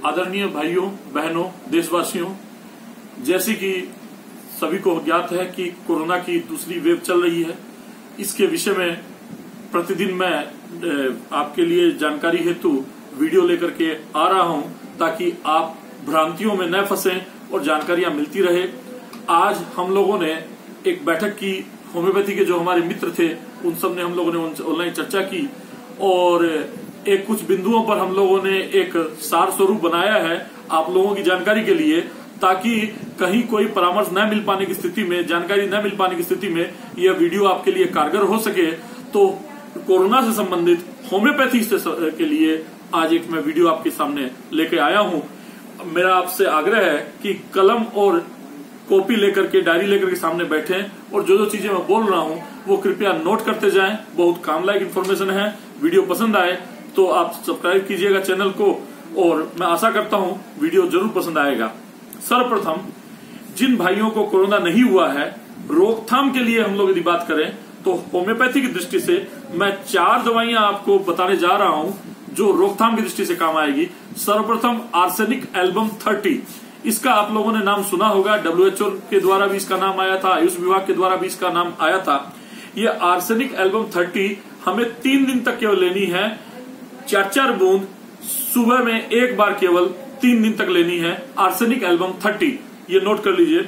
आदरणीय भाइयों बहनों देशवासियों, जैसे कि सभी को ज्ञात है कि कोरोना की दूसरी वेव चल रही है। इसके विषय में प्रतिदिन मैं आपके लिए जानकारी हेतु वीडियो लेकर के आ रहा हूं, ताकि आप भ्रांतियों में न फंसें और जानकारियां मिलती रहे। आज हम लोगों ने एक बैठक की, होम्योपैथी के जो हमारे मित्र थे उन सब ने हम लोगों ने ऑनलाइन चर्चा की और एक कुछ बिंदुओं पर हम लोगों ने एक सार स्वरूप बनाया है आप लोगों की जानकारी के लिए, ताकि कहीं कोई परामर्श न मिल पाने की स्थिति में, जानकारी न मिल पाने की स्थिति में यह वीडियो आपके लिए कारगर हो सके। तो कोरोना से संबंधित होम्योपैथी के लिए आज एक मैं वीडियो आपके सामने लेके आया हूं। मेरा आपसे आग्रह है कि कलम और कॉपी लेकर के, डायरी लेकर के सामने बैठें और जो जो चीजें मैं बोल रहा हूं वो कृपया नोट करते जाएं। बहुत काम लायक इन्फॉर्मेशन है। वीडियो पसंद आए तो आप सब्सक्राइब कीजिएगा चैनल को, और मैं आशा करता हूं वीडियो जरूर पसंद आएगा। सर्वप्रथम, जिन भाइयों को कोरोना नहीं हुआ है, रोकथाम के लिए हम लोग यदि बात करें तो होम्योपैथी की दृष्टि से मैं 4 दवाइयां आपको बताने जा रहा हूं जो रोकथाम की दृष्टि से काम आएगी। सर्वप्रथम आर्सेनिक एल्बम 30, इसका आप लोगों ने नाम सुना होगा। WHO के द्वारा भी इसका नाम आया था, आयुष विभाग के द्वारा भी इसका नाम आया था। यह आर्सेनिक एल्बम 30 हमें 3 दिन तक केवल लेनी है। 4-4 बूंद सुबह में एक बार केवल 3 दिन तक लेनी है। आर्सेनिक एल्बम 30, ये नोट कर लीजिए।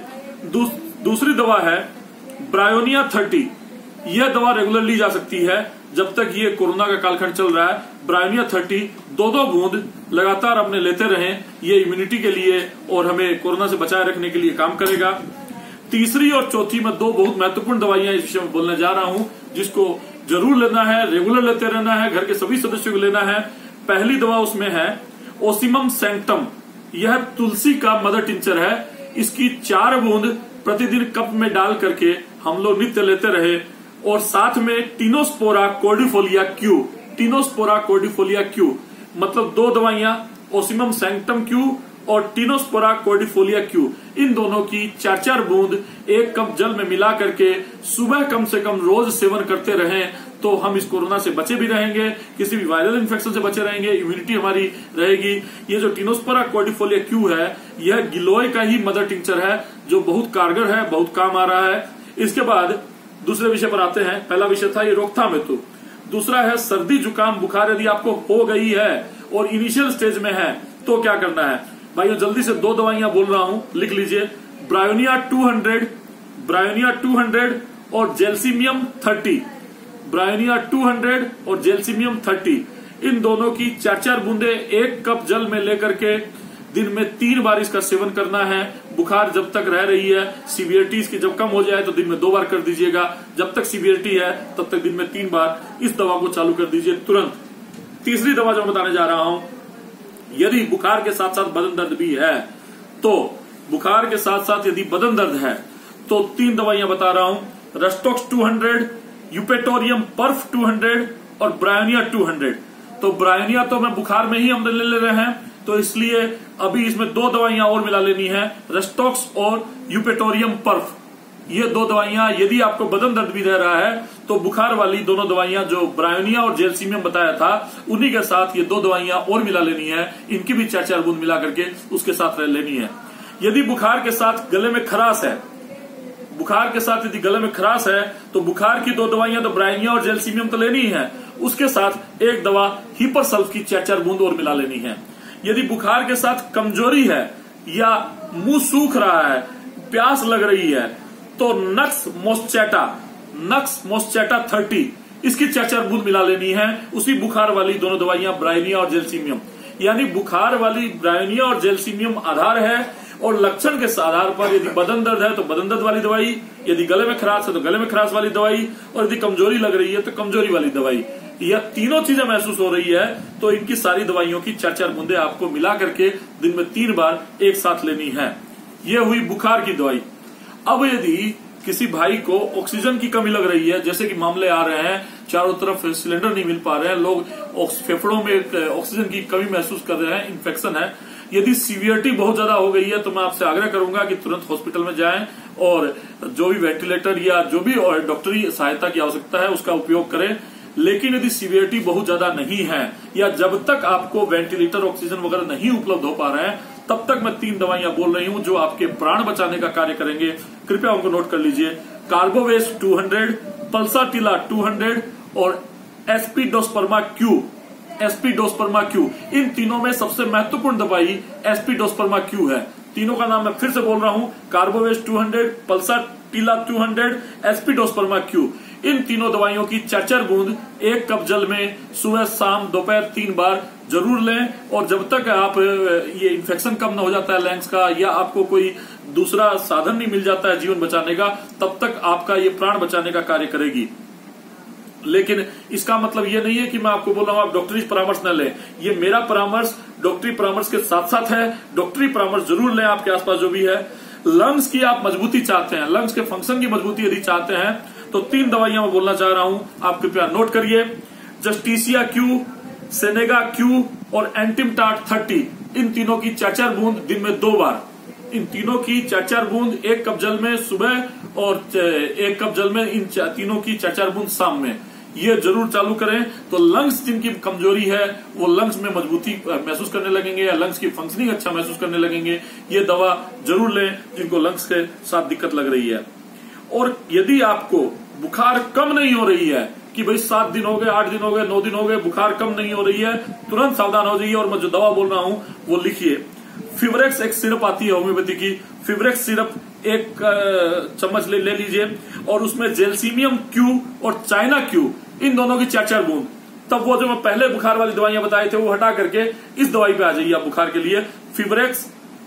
दूसरी दवा है ब्रायोनिया 30। यह दवा रेगुलर ली जा सकती है जब तक ये कोरोना का कालखंड चल रहा है। ब्रायोनिया 30 2-2 बूंद लगातार अपने लेते रहें। ये इम्यूनिटी के लिए और हमें कोरोना से बचाए रखने के लिए काम करेगा। तीसरी और चौथी में 2 बहुत महत्वपूर्ण दवाइयां इस विषय में बोलने जा रहा हूं, जिसको जरूर लेना है, रेगुलर लेते रहना है, घर के सभी सदस्यों को लेना है। पहली दवा उसमें है ओसिमम सैंक्टम। यह तुलसी का मदर टिंचर है। इसकी 4 बूंद प्रतिदिन कप में डाल करके हम लोग नित्य लेते रहे, और साथ में tinospora cordifolia Q. Tinospora cordifolia Q मतलब 2 दवाइयां, ओसिमम सैंक्टम क्यू और टिनोस्पोरा कॉर्डिफोलिया क्यू। इन दोनों की 4-4 बूंद 1 कप जल में मिला करके सुबह कम से कम रोज सेवन करते रहें, तो हम इस कोरोना से बचे भी रहेंगे, किसी भी वायरल इन्फेक्शन से बचे रहेंगे, इम्यूनिटी हमारी रहेगी। ये जो टिनोस्पोरा कॉर्डिफोलिया क्यू है, यह गिलोय का ही मदर टिंचर है, जो बहुत कारगर है, बहुत काम आ रहा है। इसके बाद दूसरे विषय पर आते हैं। पहला विषय था ये रोकथाम हेतु। दूसरा है सर्दी जुकाम बुखार यदि आपको हो गई है और इनिशियल स्टेज में है तो क्या करना है। भाइयों जल्दी से 2 दवाइयां बोल रहा हूं, लिख लीजिए। ब्रायोनिया 200 और जेल्सिमियम 30। ब्रायोनिया 200 और जेल्सिमियम 30, इन दोनों की 4-4 बूंदे 1 कप जल में लेकर के दिन में 3 बार इसका सेवन करना है। बुखार जब तक रह रही है, सीवियरिटी इसकी जब कम हो जाए तो दिन में 2 बार कर दीजिएगा। जब तक सीवियरिटी है तब तक दिन में 3 बार इस दवा को चालू कर दीजिए तुरंत। तीसरी दवा जो मैं बताने जा रहा हूं, यदि बुखार के साथ साथ बदन दर्द भी है, तो बुखार के साथ साथ यदि बदन दर्द है तो 3 दवाइयां बता रहा हूं। रस्टॉक्स 200, यूपेटोरियम पर्फ 200 और ब्रायोनिया 200। तो ब्रायोनिया तो मैं बुखार में ही हम ले रहे हैं, तो इसलिए अभी इसमें 2 दवाइयां और मिला लेनी है, रस्टॉक्स और यूपेटोरियम पर्फ। ये 2 दवाइयां, यदि आपको बदन दर्द भी रह रहा है तो बुखार वाली दोनों दवाइयां जो ब्रायोनिया और जेल्सिमियम बताया था, उन्हीं के साथ ये 2 दवाइयां और मिला लेनी है। इनकी भी 4-4 बूंद मिला करके उसके साथ लेनी है। यदि बुखार के साथ गले में खराश है, बुखार के साथ यदि गले में खराश है तो बुखार की 2 दवाइयां तो ब्रायोनिया और जेल्सिमियम तो लेनी है, उसके साथ एक दवा हिपरसल्फ की 4-4 बूंद और मिला लेनी है। यदि बुखार के साथ कमजोरी है या मुंह सूख रहा है, प्यास लग रही है, तो नक्स मोस्चैटा 30, इसकी 4-4 बूंद मिला लेनी है। उसी बुखार वाली दोनों दवाइयां ब्रायोनिया और जेल्सिमियम, यानी बुखार वाली ब्रायोनिया और जेल्सिमियम आधार है, और लक्षण के आधार पर यदि बदन दर्द है तो बदन दर्द वाली दवाई, यदि गले में खराश है तो गले में खराश वाली दवाई, और यदि कमजोरी लग रही है तो कमजोरी वाली दवाई। यह तीनों चीजें महसूस हो रही है तो इनकी सारी दवाइयों की 4-4 बूंदे आपको मिला करके दिन में 3 बार एक साथ लेनी है। यह हुई बुखार की दवाई। अब यदि किसी भाई को ऑक्सीजन की कमी लग रही है, जैसे कि मामले आ रहे हैं, चारों तरफ सिलेंडर नहीं मिल पा रहे हैं, लोग फेफड़ों में ऑक्सीजन की कमी महसूस कर रहे हैं, इन्फेक्शन है, यदि सीवियरिटी बहुत ज्यादा हो गई है तो मैं आपसे आग्रह करूंगा कि तुरंत हॉस्पिटल में जाएं और जो भी वेंटिलेटर या जो भी डॉक्टरी सहायता की आवश्यकता है उसका उपयोग करें। लेकिन यदि सीवियरिटी बहुत ज्यादा नहीं है या जब तक आपको वेंटिलेटर ऑक्सीजन वगैरह नहीं उपलब्ध हो पा रहे हैं, तब तक मैं 3 दवाइयां बोल रही हूं जो आपके प्राण बचाने का कार्य करेंगे। कृपया उनको नोट कर लीजिए। कार्बोवेस्ट 200, पल्साटिला 200 और एस्पिडोस्पर्मा क्यू। इन तीनों में सबसे महत्वपूर्ण दवाई एस्पिडोस्पर्मा क्यू है। तीनों का नाम मैं फिर से बोल रहा हूं, कार्बोवेस्ट 200, पल्साटिला 200, एस्पिडोस्पर्मा क्यू। इन तीनों दवाइयों की 4-4 बूंद 1 कप जल में सुबह शाम दोपहर 3 बार जरूर लें। और जब तक आप ये इन्फेक्शन कम न हो जाता है लंग्स का, या आपको कोई दूसरा साधन नहीं मिल जाता है जीवन बचाने का, तब तक आपका ये प्राण बचाने का कार्य करेगी। लेकिन इसका मतलब ये नहीं है कि मैं आपको बोल रहा हूं आप डॉक्टरी परामर्श न लें। ये मेरा परामर्श डॉक्टरी परामर्श के साथ साथ है। डॉक्टरी परामर्श जरूर लें आपके आसपास जो भी है। लंग्स की आप मजबूती चाहते हैं, लंग्स के फंक्शन की मजबूती यदि चाहते हैं, तो 3 दवाइयां मैं बोलना चाह रहा हूं, आप कृपया नोट करिए। जस्टिसिया क्यू, सेनेगा क्यू और एंटिमटाट 30। इन तीनों की 4-4 बूंद दिन में 2 बार। इन तीनों की 4-4 बूंद 1 कप जल में सुबह और 1 कप जल में इन तीनों की 4-4 बूंद शाम में, ये जरूर चालू करें। तो लंग्स जिनकी कमजोरी है वो लंग्स में मजबूती महसूस करने लगेंगे या लंग्स की फंक्शनिंग अच्छा महसूस करने लगेंगे। ये दवा जरूर लें जिनको लंग्स के साथ दिक्कत लग रही है। और यदि आपको बुखार कम नहीं हो रही है कि भाई 7 दिन हो गए, 8 दिन हो गए, 9 दिन हो गए, बुखार कम नहीं हो रही है, तुरंत सावधान हो जाइए और मैं जो दवा बोल रहा हूं वो लिखिए। फिवरेक्स एक सिरप आती है होम्योपैथी की, फिवरेक्स सिरप 1 चम्मच ले लीजिए और उसमें जेल्सीमियम क्यू और चाइना क्यू, इन दोनों की 4-4 बूंद। तब वो जो मैं पहले बुखार वाली दवाइयां बताए थे वो हटा करके इस दवाई पे आ जाइए आप बुखार के लिए। फिवरेक्स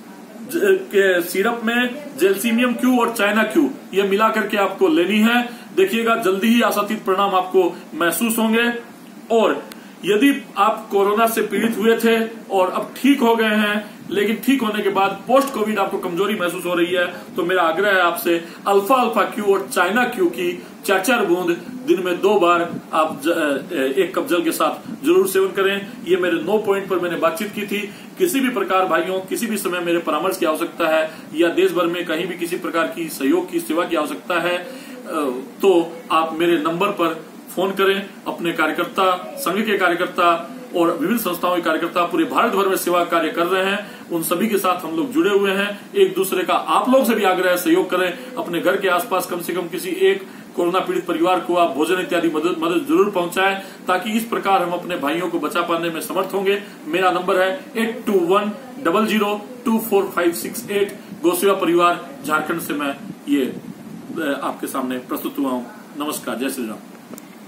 के सिरप में जेल्सीमियम क्यू और चाइना क्यू ये मिला करके आपको लेनी है। देखिएगा जल्दी ही आशातीत परिणाम आपको महसूस होंगे। और यदि आप कोरोना से पीड़ित हुए थे और अब ठीक हो गए हैं, लेकिन ठीक होने के बाद पोस्ट कोविड आपको कमजोरी महसूस हो रही है, तो मेरा आग्रह है आपसे अल्फा क्यू और चाइना क्यू की 4-4 बूंद दिन में 2 बार आप 1 कप जल के साथ जरूर सेवन करें। ये मेरे 9 पॉइंट पर मैंने बातचीत की थी। किसी भी प्रकार भाइयों, किसी भी समय मेरे परामर्श की आवश्यकता है या देश भर में कहीं भी किसी प्रकार की सहयोग की सेवा की आवश्यकता है, तो आप मेरे नंबर पर फोन करें। अपने कार्यकर्ता, संघ के कार्यकर्ता और विभिन्न संस्थाओं के कार्यकर्ता पूरे भारत भर में सेवा कार्य कर रहे हैं, उन सभी के साथ हम लोग जुड़े हुए हैं। एक दूसरे का आप लोग से भी आग्रह है सहयोग करें। अपने घर के आसपास कम से कम किसी एक कोरोना पीड़ित परिवार को आप भोजन इत्यादि मदद जरूर पहुंचाएं, ताकि इस प्रकार हम अपने भाइयों को बचा पाने में समर्थ होंगे। मेरा नंबर है 8210024568। गोसेवा परिवार झारखंड से मैं ये आपके सामने प्रस्तुत हुआ हूं। नमस्कार, जय श्री राम।